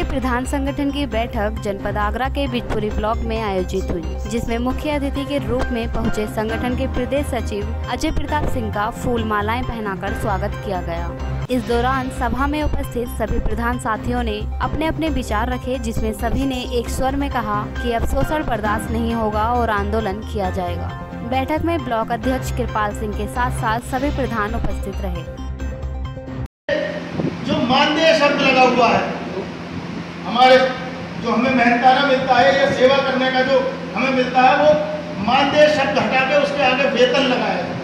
प्रधान संगठन की बैठक जनपद आगरा के बिजपुरी ब्लॉक में आयोजित हुई, जिसमें मुख्य अतिथि के रूप में पहुंचे संगठन के प्रदेश सचिव अजय प्रताप सिंह का फूल मालाएं पहनाकर स्वागत किया गया। इस दौरान सभा में उपस्थित सभी प्रधान साथियों ने अपने अपने विचार रखे, जिसमें सभी ने एक स्वर में कहा कि अब शोषण बर्दाश्त नहीं होगा और आंदोलन किया जाएगा। बैठक में ब्लॉक अध्यक्ष कृपाल सिंह के साथ साथ सभी प्रधान उपस्थित रहे। जो मानदेय शब्द लगा हुआ है, हमारे जो हमें मेहनताना मिलता है या सेवा करने का जो हमें मिलता है, वो मानदेय शब्द हटा के उसके आगे वेतन लगाया है।